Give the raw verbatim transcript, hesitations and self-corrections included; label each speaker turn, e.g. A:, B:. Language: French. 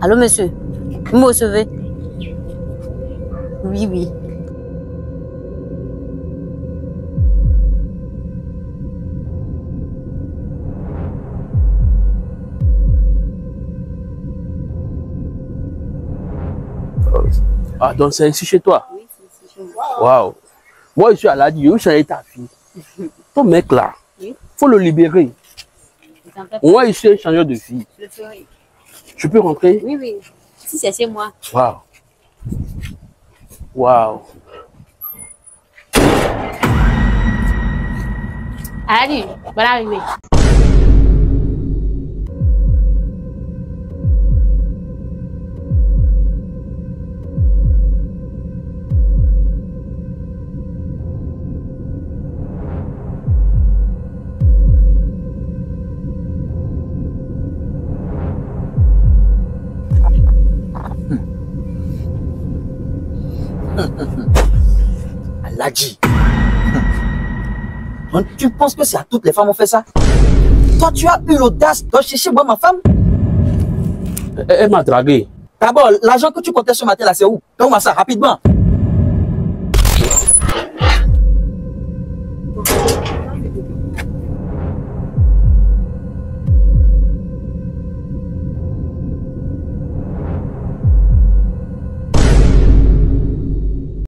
A: Allô, monsieur? Vous me recevez? Oui, oui.
B: Ah, donc c'est ici chez toi?
A: Oui, c'est ici chez moi.
B: Waouh. Moi, je suis à la dit, je suis ta fille. Ton mec là,
A: Oui.
B: Faut le libérer. Moi, il s'est changé de fille.
A: Je le ferai.
B: Je peux rentrer?
A: Oui, oui. Si c'est chez moi.
B: Waouh. Waouh.
A: Allez, voilà arrivé.
C: Aladji. Donc tu penses que c'est à toutes les femmes on fait ça? Toi tu as eu l'audace de chercher moi ma femme?
B: Elle, elle m'a dragué.
C: D'abord, l'argent que tu comptais ce matin là c'est où? Donne-moi ça rapidement.